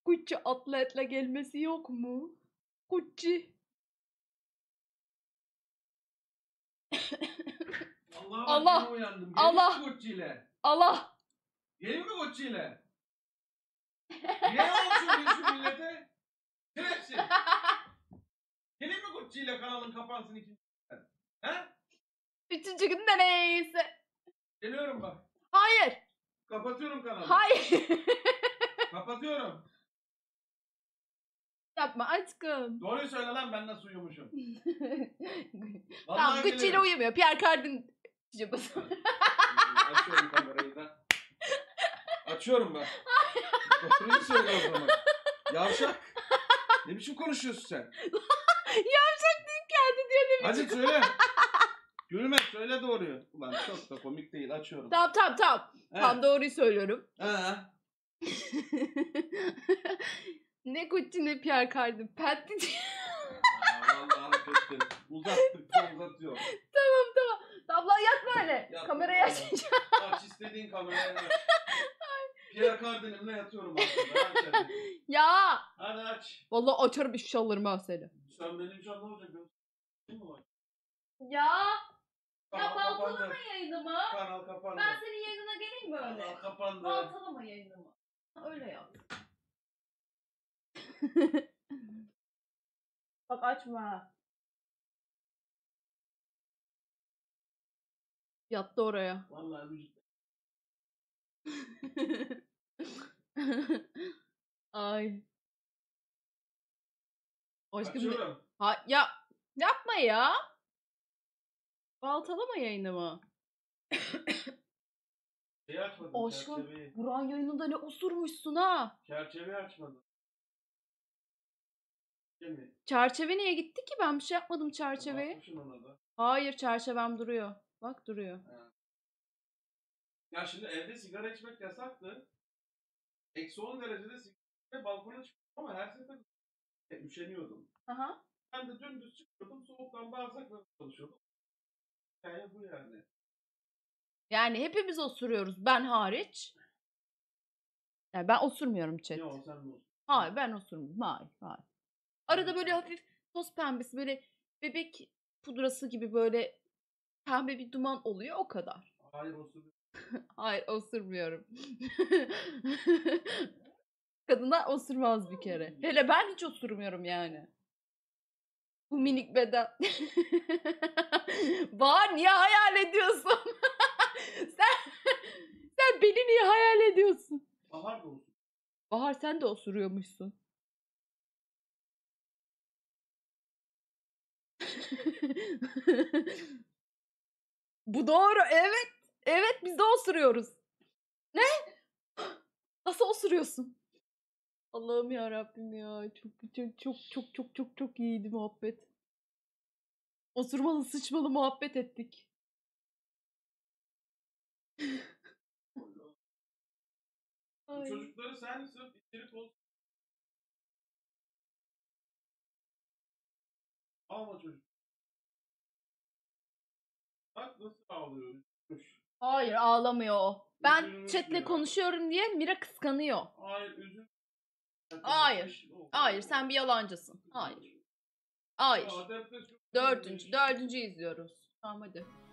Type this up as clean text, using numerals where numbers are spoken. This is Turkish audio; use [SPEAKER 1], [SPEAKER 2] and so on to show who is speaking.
[SPEAKER 1] Gucci atletle gelmesi yok mu? Gucci. Allah.
[SPEAKER 2] Allah. Uyandım.
[SPEAKER 1] Allah.
[SPEAKER 2] Gelin mi Gucci ile?
[SPEAKER 1] Allah.
[SPEAKER 2] Gelin mi Gucci ile? Niye olsun şu millete? Şerefsiz. Gelin mi Gucci ile kanalın kapansın ikinci? He?
[SPEAKER 1] Üçüncü günde neyse.
[SPEAKER 2] Geliyorum bak.
[SPEAKER 1] Hayır.
[SPEAKER 2] Kapatıyorum kanalı.
[SPEAKER 1] Hayır.
[SPEAKER 2] Kapatıyorum.
[SPEAKER 1] Yapma aşkım.
[SPEAKER 2] Doğruyu söyle lan, ben nasıl uyumuşum.
[SPEAKER 1] Tamam,
[SPEAKER 2] Vallahi
[SPEAKER 1] Gucci ile
[SPEAKER 2] gelirim.
[SPEAKER 1] uyumuyor. Pierre Cardin pijabası.
[SPEAKER 2] Açıyorum kamerayı da. Açıyorum ben. Doğruyu söyle o zaman. Yavşak. Ne biçim konuşuyorsun sen?
[SPEAKER 1] Yavşak değil kendi diyor ne
[SPEAKER 2] Hadi
[SPEAKER 1] biçim.
[SPEAKER 2] söyle. Gülme, söyle doğruyu. Ulan çok da komik değil, açıyorum.
[SPEAKER 1] Tamam. Tam doğruyu söylüyorum.
[SPEAKER 2] Ha.
[SPEAKER 1] Ne Gucci ne Pierre Cardin. Patti.
[SPEAKER 2] Vallahi hareketleri. Uzattıkça uzatıyor.
[SPEAKER 1] Tamam. Abla yatma öyle.
[SPEAKER 2] Yatma,
[SPEAKER 1] Kamerayı
[SPEAKER 2] vallahi.
[SPEAKER 1] açacağım.
[SPEAKER 2] Aç istediğin kamerayı aç. Pierre Cardin'imle yatıyorum aslında. Aç hadi.
[SPEAKER 1] Ya.
[SPEAKER 2] Hadi aç.
[SPEAKER 1] Vallahi açarım ifşalarımı ha seni.
[SPEAKER 2] Sen benim can ne olacak? Benim mi var?
[SPEAKER 1] Ya.
[SPEAKER 2] Kanal kapandı.
[SPEAKER 1] yayınımı.
[SPEAKER 2] Kanal kapandı.
[SPEAKER 1] Ben senin yayınına geleyim mi öyle?
[SPEAKER 2] Kanal kapandı.
[SPEAKER 1] Baltalama yayınımı. Öyle yap. Bak açma. Yattı oraya.
[SPEAKER 2] Vallahi vücut.
[SPEAKER 1] Ay. Aşkım.
[SPEAKER 2] Açıyorum.
[SPEAKER 1] Ya yapma ya. Baltalama yayınımı.
[SPEAKER 2] Şeyi açmadım.
[SPEAKER 1] Aşkım.
[SPEAKER 2] Çerçeveyi.
[SPEAKER 1] Buran yayınında ne osurmuşsun ha.
[SPEAKER 2] Çerçeveyi açmadım. Değil mi?
[SPEAKER 1] Çerçeve niye gitti ki? Ben bir şey yapmadım çerçeveye.
[SPEAKER 2] Basmışsın ona da.
[SPEAKER 1] Hayır, çerçevem duruyor. Bak duruyor.
[SPEAKER 2] Ha. Ya şimdi evde sigara içmek yasaktı. Eksi 10 derecede sigara balkona çıktım ama her seferinde üşeniyordum.
[SPEAKER 1] Aha.
[SPEAKER 2] Ben de dümdüz çıkıyordum, soğuktan bağırsaklarım çalışıyordum. Hikaye bu yani.
[SPEAKER 1] Yani hepimiz osuruyoruz. Ben hariç. Yani ben osurmuyorum chat.
[SPEAKER 2] Ne o sen ne olsun?
[SPEAKER 1] Hayır ben osurmuyorum. Hayır. Arada böyle hafif toz pembesi, böyle bebek pudrası gibi böyle pembe bir duman oluyor, o kadar.
[SPEAKER 2] Hayır olsun.
[SPEAKER 1] Hayır osurmuyorum. Kadınlar osurmaz bir kere. Hele ben hiç osurmuyorum yani. Bu minik beden. Bahar niye hayal ediyorsun? sen beni niye hayal ediyorsun?
[SPEAKER 2] Bahar da olsun.
[SPEAKER 1] Bahar sen de osuruyormuşsun. Bu doğru. Evet. Evet biz de osuruyoruz. Ne? Nasıl osuruyorsun? Allah'ım ya Rabbim ya. Çok iyiydi muhabbet. Osurmalı sıçmalı muhabbet ettik.
[SPEAKER 2] Bu çocukları sen sırf içerik olsun. Alma çocuk. Bak nasıl ağlıyor.
[SPEAKER 1] Hayır ağlamıyor o. Ben
[SPEAKER 2] Üzülmüş
[SPEAKER 1] chatle
[SPEAKER 2] ya.
[SPEAKER 1] konuşuyorum diye Mira kıskanıyor.
[SPEAKER 2] Hayır üzüm.
[SPEAKER 1] Hayır sen bir yalancısın. Hayır.
[SPEAKER 2] Ya, depresyon.
[SPEAKER 1] Dördüncü izliyoruz. Tamam hadi.